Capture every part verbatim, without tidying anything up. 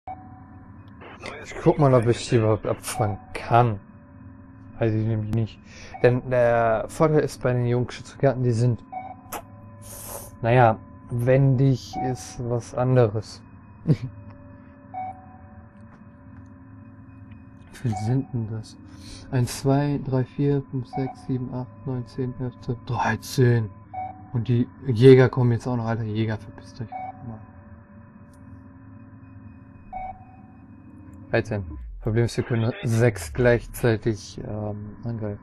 Ich guck mal, ob ich die überhaupt abfangen kann. Weiß ich nämlich nicht. Denn der Vorteil ist bei den Jungschützengärten, die sind, naja, wendig ist was anderes. Wie viele sind denn das? eins, zwei, drei, vier, fünf, sechs, sieben, acht, neun, zehn, elf, zwölf, dreizehn. Und die Jäger kommen jetzt auch noch. Alter, Jäger, verpisst euch. dreizehn. Problem ist, wir können nur sechs gleichzeitig ähm, angreifen.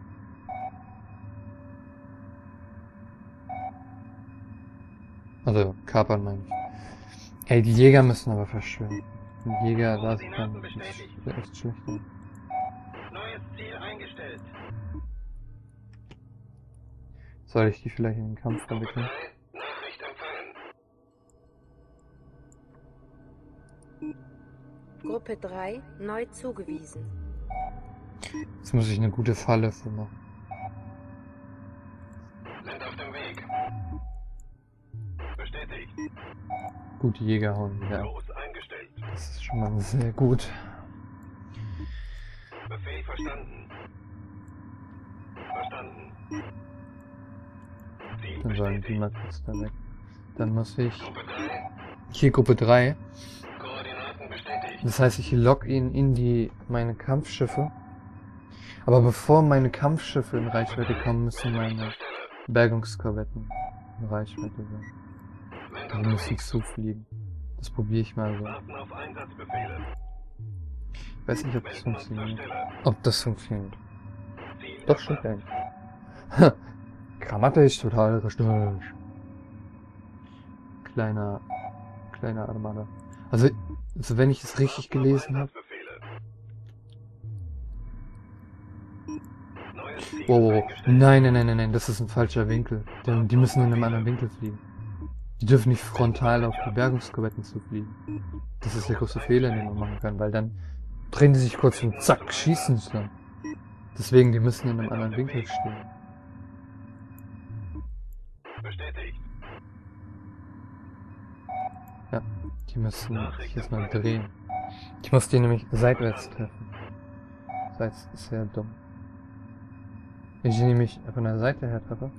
Also, kapern meine ich. Ey, die Jäger müssen aber verschwinden. Die Jäger, das kann ist echt schlecht. Neues Ziel eingestellt. Soll ich die vielleicht in den Kampf verwickeln? Gruppe drei neu zugewiesen. Jetzt muss ich eine gute Falle für machen. Sind auf dem Weg. Bestätigt. Gut, die Jäger hauen wieder ab. Los eingestellt. Das ist schon mal sehr gut. Befehl verstanden. Verstanden. Ziel Dann sollen die bestätigt. mal kurz da weg. Dann muss ich... Gruppe drei. Hier Gruppe drei. Koordinaten bestätigt. Das heißt, ich lock ihn in die meine Kampfschiffe. Aber bevor meine Kampfschiffe in Reichweite kommen, müssen meine Bergungskorvetten in Reichweite sein. Die müssen zufliegen. Das probiere ich mal so. Warten auf Einsatzbefehle. Ich weiß nicht, ob das Wenden uns zur funktioniert. Stelle. Ob das funktioniert. Ziel Doch, stimmt erfasst. eigentlich. Grammatisch total richtig. Kleiner, kleiner Armada. Also, also wenn ich es richtig gelesen habe. Einsatzbefehle. Neues Ziel Wow, wow, wow. eingestellt. Nein, nein, nein, nein, nein, das ist ein falscher Winkel. Denn die müssen in einem anderen Winkel fliegen. Die dürfen nicht frontal auf die Bergungskorvetten zu fliegen. Das ist der größte Fehler, den man machen kann, weil dann drehen die sich kurz und zack, schießen sie dann. Deswegen, die müssen in einem anderen Winkel stehen. Bestätigt. Ja, die müssen sich jetzt mal drehen. Ich muss die nämlich seitwärts treffen. Das ist sehr dumm. Wenn ich die nämlich von der Seite her treffe,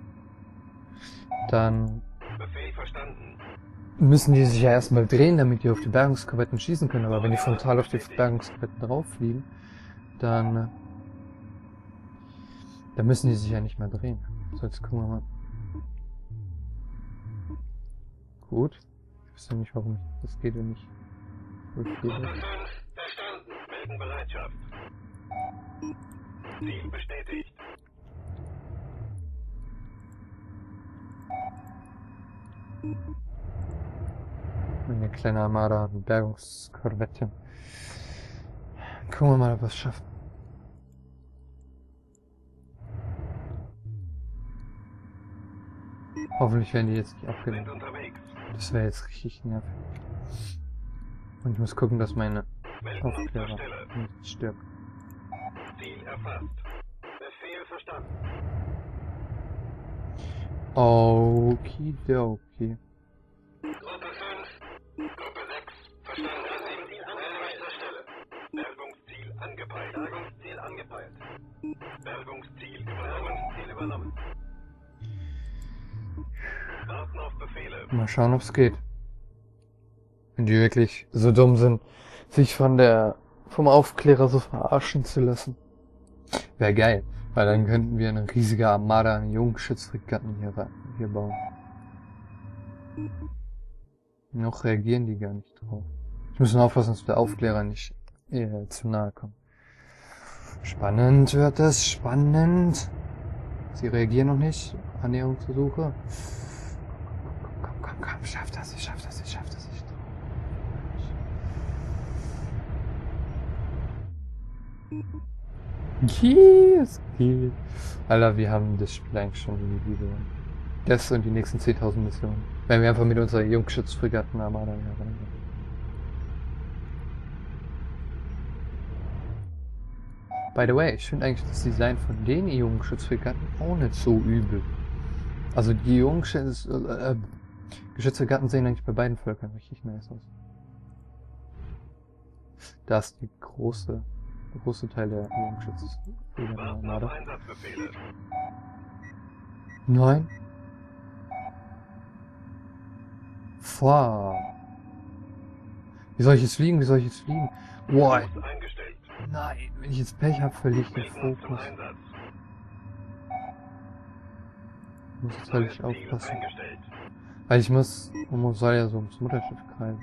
dann Befehl verstanden. müssen die sich ja erstmal drehen, damit die auf die Bergungskorvetten schießen können. Aber wenn die frontal auf die Bergungskorvetten drauf fliegen, dann, dann müssen die sich ja nicht mehr drehen. So, jetzt gucken wir mal. Gut. Ich weiß ja nicht, warum das geht, wenn ich durchgehe. Gruppe fünf. Verstanden. Melden Bereitschaft. Ziel bestätigt. Eine kleine Armada und Bergungskorvettchen. Gucken wir mal, ob wir es schaffen. Hoffentlich werden die jetzt nicht Sind abgelenkt. unterwegs. Das wäre jetzt richtig nervig. Und ich muss gucken, dass meine Melden uns zur Aufklärer Stelle. nicht stirbt. Ziel erfasst. Befehl verstanden. Okidoki. Gruppe fünf. Gruppe sechs. Verstanden. Ziel angereicht zur Stelle. Bergungsziel angepeilt. Bergungsziel angepeilt. Bergungsziel übernommen. Bergungsziel übernommen. Warten auf Befehle. Mal schauen, ob es geht. Wenn die wirklich so dumm sind, sich von der vom Aufklärer so verarschen zu lassen. Wäre geil, weil dann könnten wir eine riesige Armada an Jungschützfregatten hier, rein- hier bauen. Noch reagieren die gar nicht drauf. Ich muss nur aufpassen, dass der Aufklärer nicht äh, zu nahe kommt. Spannend wird es, spannend. Sie reagieren noch nicht. Annäherungsversuche. Komm, komm, komm, komm, komm, schaff das, ich schaff das, ich schaff das, ich trau. Yes, geht. Alter, wir haben das Spiel eigentlich schon in die Video. Das und die nächsten zehntausend Missionen. Wenn wir einfach mit unserer Jungschützfregatten Armada hier reingehen. By the way, ich finde eigentlich das Design von den Jungschützfregatten auch nicht so übel. Also die Jungschütz, äh, äh, Geschützfregatten sehen eigentlich bei beiden Völkern richtig nice aus. Da ist die große, der große Teil der Bogenschützenarmada. Einsatzbefehle. Nein. Vor. Wie soll ich jetzt fliegen? Wie soll ich jetzt fliegen? Boah. Kurs eingestellt. Nein, wenn ich jetzt Pech habe, verliere ich den Melden zum Fokus. Einsatz. Ich muss jetzt völlig Neues Ziel aufpassen. eingestellt. Weil ich muss, man soll ja so ums Mutterschiff kreisen.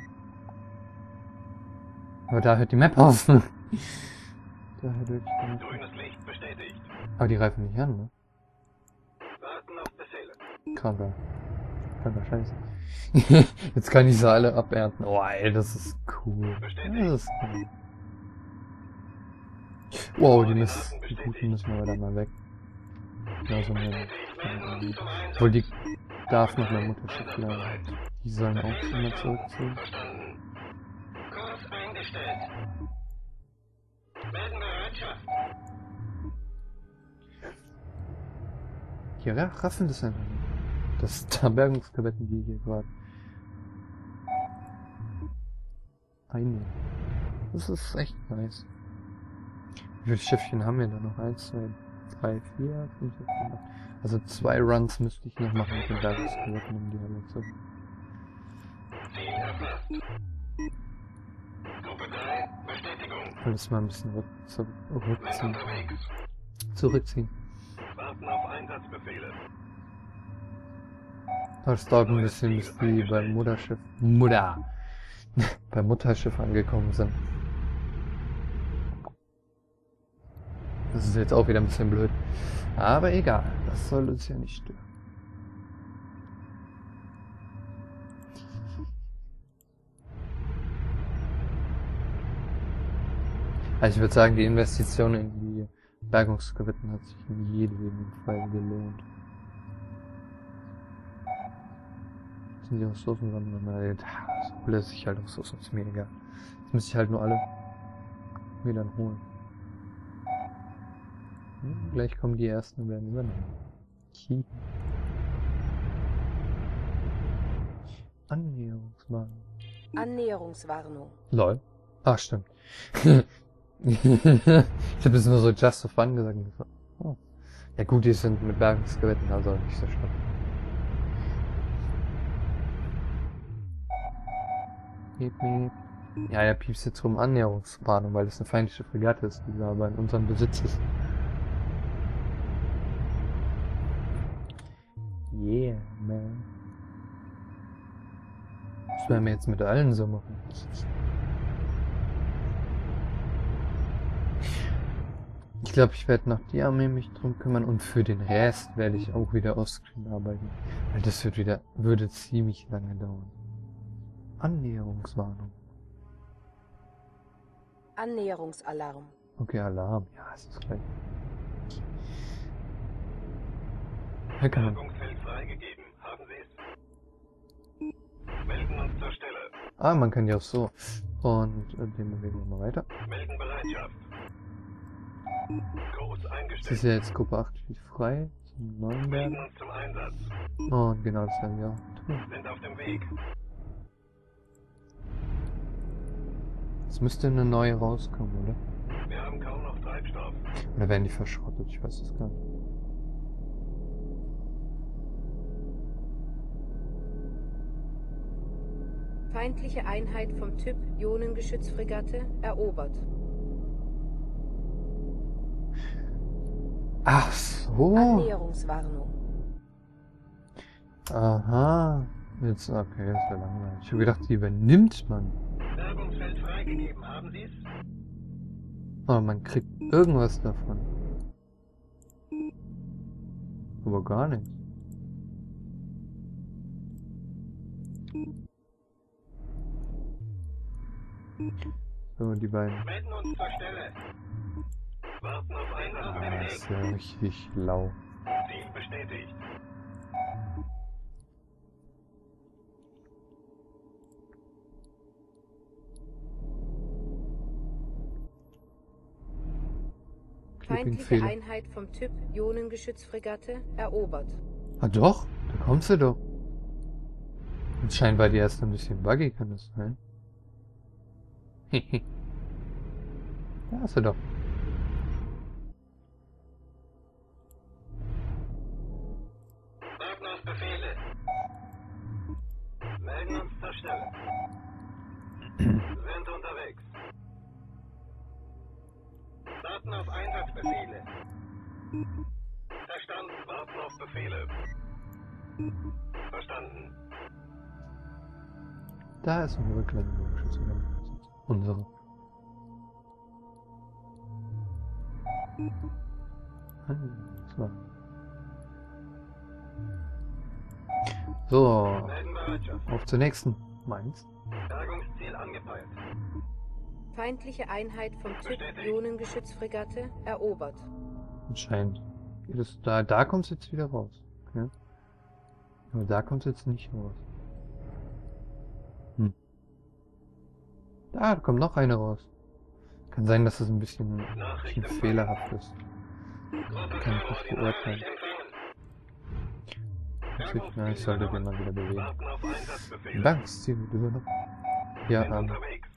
Aber da hört die Map auf. Da hört wirklich die Map auf. Grünes Licht bestätigt. Aber die reifen nicht an, ne? Warten auf Befehle. Kranker. Kranker Scheiße. Jetzt kann ich sie alle abernten. Oh ey, das ist cool. Das ist cool. Wow, die, müssen, die Guten müssen wir dann mal weg. Genauso mit, ähm, obwohl die darf noch mein Mutterschiff bleiben. Die sollen auch immer zurückziehen. Verstanden. Kurs eingestellt. Melden Bereitschaft. Die raffen das einfach nicht. Das ist da Bergungskadetten, die hier gerade einnehmen. Das ist echt nice. Wie viele Schiffchen haben wir da noch? Eins, zwei, drei, vier, fünf, sechs, sieben, acht. Also zwei Runs müsste ich noch machen mit den Bergungskadetten, um die alle zu. Ziel erfasst. Gruppe drei, Bestätigung. Alles mal ein bisschen rück, zurück, Sind rückziehen. unterwegs. Zurückziehen. Warten auf Einsatzbefehle. Das dauert ein bisschen, bis die beim Mutterschiff, Mutter, beim Mutterschiff angekommen sind. Das ist jetzt auch wieder ein bisschen blöd. Aber egal, das soll uns ja nicht stören. Also ich würde sagen, die Investition in die Bergungsgewitter hat sich in jedem Fall gelohnt. Sind die Ressourcen sondern so lässt sich halt Ressourcen, ist mir egal. Jetzt müsste ich halt nur alle mir dann holen. Hm, gleich kommen die ersten und werden übernommen. Hi. Annäherungswarnung. Annäherungswarnung. Lol. Ach, stimmt. Ich hab das nur so just for fun gesagt. Oh. Ja gut, die sind mit Bergungsgewetten, also nicht so schlimm. Miep, miep. Ja, er piepst jetzt rum Annäherungswarnung, weil das eine feindliche Fregatte ist, die aber in unserem Besitz ist. Yeah, man. Das werden wir jetzt mit allen so machen. Ich glaube, ich werde nach die Armee mich drum kümmern und für den Rest werde ich auch wieder Offscreen arbeiten. Weil das wird wieder, würde ziemlich lange dauern. Annäherungswarnung. Annäherungsalarm. Okay, Alarm. Ja, es ist gleich. Herr Kahn. Bergungsfeld freigegeben. Haben Sie es? Melden uns zur Stelle. Ah, man kann ja auch so. Und äh, den bewegen wir mal weiter. Melden Bereitschaft. Kurs Das eingestellt. ist ja jetzt Gruppe acht steht frei. Zum neuen Melden Berg. uns zum Einsatz. Und genau das werden wir auch tun. Sind auf dem Weg. Jetzt müsste eine neue rauskommen, oder? Wir haben kaum noch Treibstoff. Oder werden die verschrottet? Ich weiß es gar nicht. Feindliche Einheit vom Typ Ionengeschützfregatte erobert. Ach so. Annäherungswarnung. Aha. Jetzt, okay, das wäre langweilig. Ich habe gedacht, die übernimmt man. Bergungsfeld freigegeben. Haben Sie es? Aber man kriegt irgendwas davon. Aber gar nichts. So, die beiden. Melden uns zur Stelle. Warten auf Ah, Einsatzbefehl. das ist ja richtig lau. Ziel bestätigt. Feindliche Clipping-Fehler. Einheit vom Typ Ionengeschützfregatte erobert. Ah doch, da kommt sie doch. Und scheinbar die erste ein bisschen buggy, kann das sein? Da ist er doch. Warten auf Befehle. Melden uns zur Stelle. Sind unterwegs. Warten auf Einsatzbefehle. Verstanden. Warten auf Befehle. Verstanden. Da ist unsere kleine Bogenschütze. Unsere. So. So. Melden Bereitschaft. Auf zur nächsten. Meins. Bergungsziel angepeilt. Feindliche Einheit vom Typ Ionengeschützfregatte erobert. Anscheinend. Geht es da, da kommt es jetzt wieder raus. Okay. Aber da kommt es jetzt nicht raus. Hm. Da kommt noch eine raus. Kann sein, dass es ein bisschen, ein bisschen fehlerhaft ist. Kann ich nicht beurteilen. Natürlich, na, ich sollte den mal wieder bewegen. Warten auf Einsatzbefehle. Bergungsziel wird übernommen. Ja, Sind ähm, unterwegs.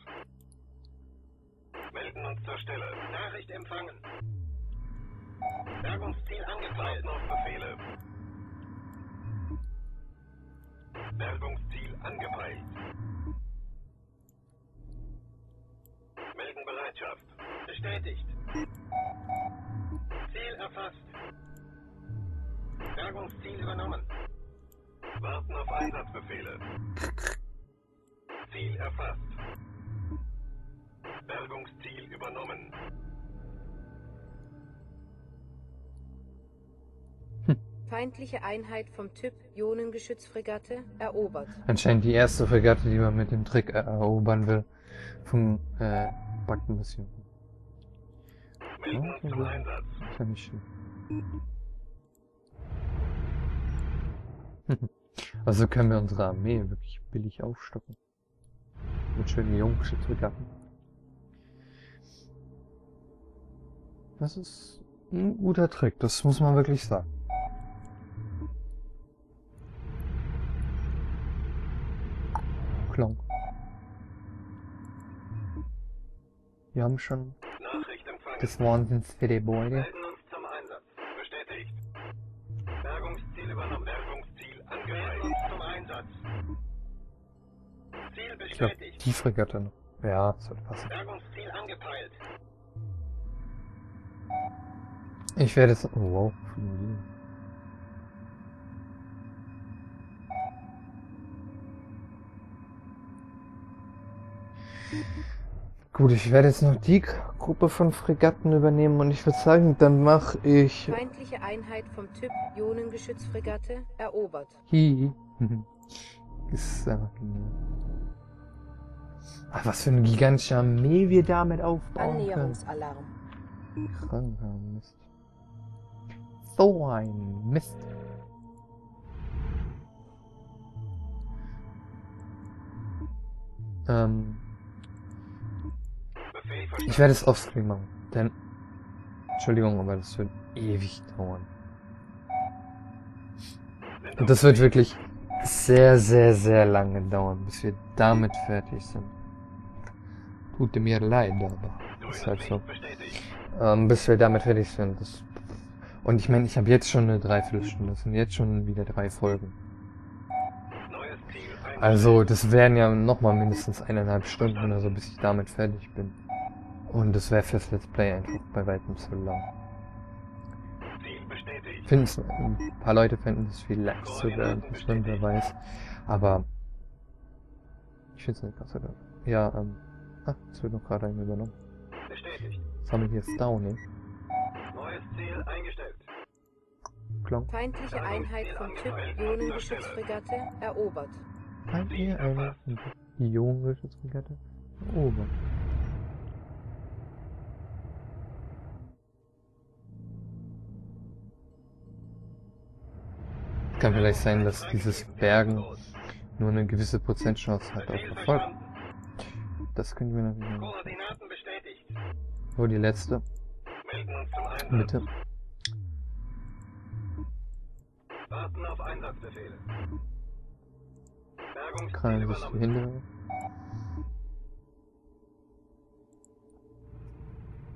Melden uns zur Stelle. Nachricht empfangen. Bergungsziel angepeilt. Warten auf Befehle. Bergungsziel angepeilt. Melden Bereitschaft. Bestätigt. Ziel erfasst. Bergungsziel übernommen. Warten auf Einsatzbefehle. Ziel erfasst. Bergungsziel übernommen. Feindliche Einheit vom Typ Ionengeschützfregatte erobert. anscheinend die erste Fregatte, die man mit dem Trick erobern will. Vom, äh, Baktenmission. Melden Ja, uns zum also, Einsatz. ist ja nicht schlimm. Also können wir unsere Armee wirklich billig aufstocken. Mit schönen Jungschützfregatten. Das ist ein guter Trick, das muss man wirklich sagen. Klonk. Wir haben schon Nachricht empfangen. des Wahnsinns für die Beute. Melden uns zum Einsatz. Bestätigt. Bergungsziel übernommen. Bergungsziel angepeilt. Uns zum Einsatz. Ziel Ich glaube, bestätigt. die Fregatte noch. Ja, soll passen. Bergungsziel angepeilt. Ich werde es... Oh, wow. Gut, ich werde jetzt noch die Gruppe von Fregatten übernehmen und ich würde sagen, dann mache ich... Feindliche Einheit vom Typ Ionengeschützfregatte erobert. Hi. Ist einfach genial. Ach, was für eine gigantische Armee wir damit aufbauen können. Annäherungsalarm. Kranker Mist. So ein Mist. Ähm, Befehl ich verstanden. werde es offscreen machen, denn... Entschuldigung, aber das wird ewig dauern. Sind Und das wird wirklich sehr, sehr, sehr lange dauern, bis wir damit fertig sind. Tut mir leid, aber durch ist halt so. Bestätigt. Ähm, bis wir damit fertig sind. Das und ich meine, ich habe jetzt schon eine Dreiviertelstunde. Das sind jetzt schon wieder drei Folgen. Neues Ziel eingestellt. Also, das wären ja nochmal mindestens eineinhalb Stunden oder so, bis ich damit fertig bin. Und das wäre fürs Let's Play einfach bei weitem zu lang. Ziel bestätigt. Finden's, ein paar Leute finden es vielleicht sogar nicht schlimm, wer weiß. Aber ich finde es nicht ganz so doll. Ja, ähm. Ah, es wird noch gerade einen übernommen. Bestätigt. Das haben wir jetzt down, ne? Neues Ziel eingestellt. Klonk. Feindliche Einheit vom Typ Ionengeschützfregatte erobert. Ein hier eine die Ionengeschützfregatte. Oben. Kann vielleicht sein, dass dieses Bergen nur eine gewisse Prozentchance hat auf Befehl Erfolg. verstanden. Das können wir natürlich nicht. Koordinaten bestätigt. Wo die letzte? Melden uns zum Einsatz. Mitte. Warten auf Einsatzbefehle. Bergungsziel Krallen sich die übernommen. Hände.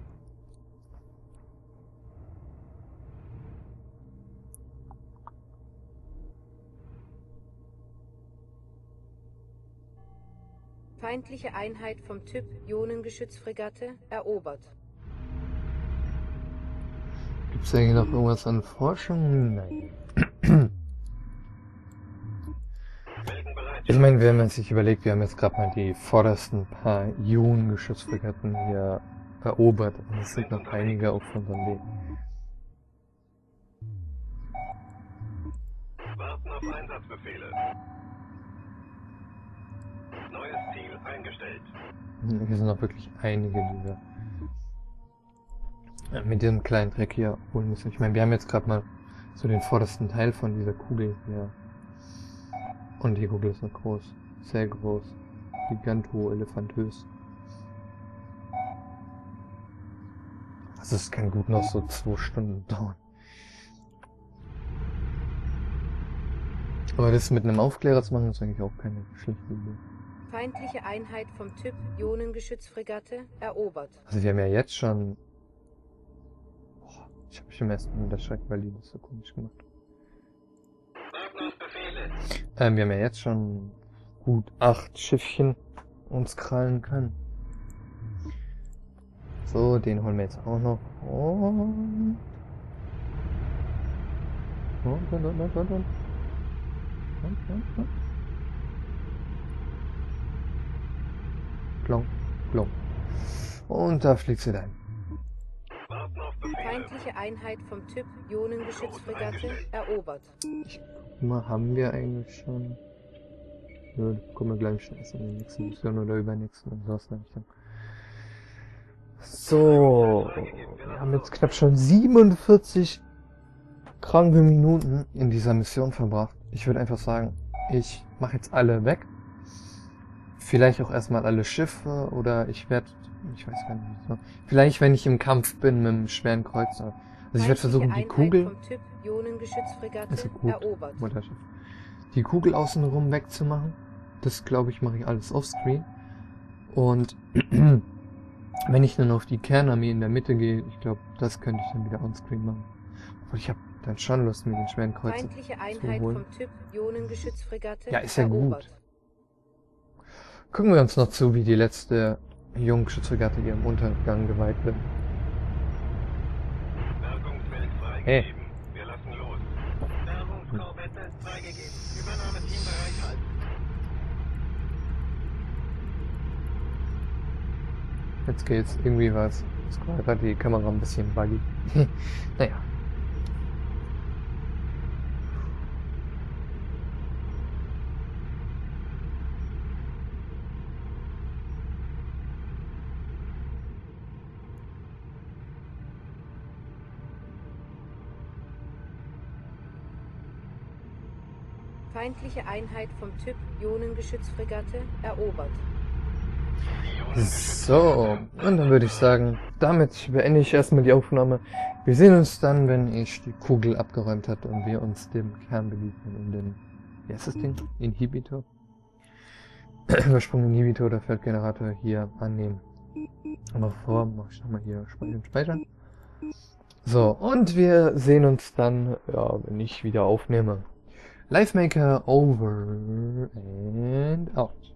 Feindliche Einheit vom Typ Ionengeschützfregatte erobert. Gibt es eigentlich noch irgendwas an Forschung? Nein. Ich meine, wenn man sich überlegt, wir haben jetzt gerade mal die vordersten paar Ionengeschützfregatten hier erobert. Und es sind noch einige auf unserem Weg. Warten auf Einsatzbefehle. Neues Ziel eingestellt. Hier sind noch wirklich einige, die wir mit diesem kleinen Dreck hier holen müssen. Ich meine, wir haben jetzt gerade mal so den vordersten Teil von dieser Kugel hier. Und die Kugel ist noch groß. Sehr groß. Giganto-elefantös. Also es kann gut noch so zwei Stunden dauern. Aber das mit einem Aufklärer zu machen, ist eigentlich auch keine schlechte Idee. Feindliche Einheit vom Typ Ionengeschützfregatte erobert. Also wir haben ja jetzt schon... Boah, ich habe mich im ersten Mal erschreckt, weil die das so komisch gemacht haben. Ähm, wir haben ja jetzt schon gut acht Schiffchen uns krallen können. So, den holen wir jetzt auch noch. Und... Und, und, und, und, und, und. Und, und, und. Klong, klong. Und da fliegt sie rein. Feindliche Einheit vom Typ Ionengeschützfregatte erobert. Ich guck mal, haben wir eigentlich schon... Nö, gucken wir gleich schon erst in der nächsten Mission oder übernächsten und sowas nämlich dann. So, wir haben jetzt knapp schon siebenundvierzig kranke Minuten in dieser Mission verbracht. Ich würde einfach sagen, ich mache jetzt alle weg. Vielleicht auch erstmal alle Schiffe oder ich werde, ich weiß gar nicht so. Vielleicht, wenn ich im Kampf bin mit einem schweren Kreuzer. Also ich werde versuchen, die Kugel, ist gut, Mutterschiff, die Kugel außenrum wegzumachen. Das glaube ich mache ich alles offscreen. Und wenn ich dann auf die Kernarmee in der Mitte gehe, ich glaube, das könnte ich dann wieder onscreen machen. Aber ich habe dann schon Lust, mir den schweren Kreuzer zu holen. Ja, ist ja gut. Gucken wir uns noch zu, wie die letzte Ionengeschützfregatte ihrem Untergang geweiht wird. Hey. Wir lassen los. Bergungskorvette freigegeben. Übernahmeteam bereit. Jetzt geht's. Irgendwie was. Jetzt war gerade die Kamera ein bisschen buggy. Naja. Feindliche Einheit vom Typ Ionengeschützfregatte erobert. So, und dann würde ich sagen, damit beende ich erstmal die Aufnahme. Wir sehen uns dann, wenn ich die Kugel abgeräumt habe und wir uns dem Kern begegnen und den, wie heißt das Ding? Inhibitor? Übersprung Inhibitor oder Feldgenerator hier annehmen. Aber vor, mach ich nochmal hier speichern, speichern. So, und wir sehen uns dann, ja, wenn ich wieder aufnehme. Livemaker over and out.